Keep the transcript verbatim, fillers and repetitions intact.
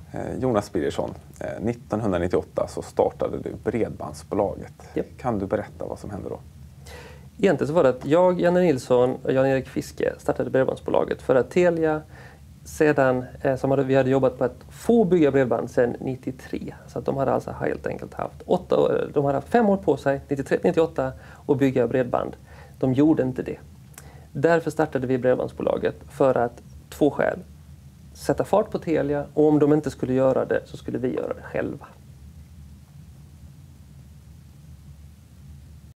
Jonas Birgersson, nittonhundranittioåtta så startade du Bredbandsbolaget. Yep. Kan du berätta vad som hände då? Egentligen så var det att jag, Janne Nilsson och Jan-Erik Fiske startade Bredbandsbolaget för att Telia sedan, som hade, vi hade jobbat på att få bygga bredband sedan nittiotre. Så att de hade alltså helt enkelt haft åtta år, de hade haft fem år på sig, nittiotre till nittioåtta, att bygga bredband. De gjorde inte det. Därför startade vi Bredbandsbolaget för att två skäl. Sätta fart på Telia, och om de inte skulle göra det så skulle vi göra det själva.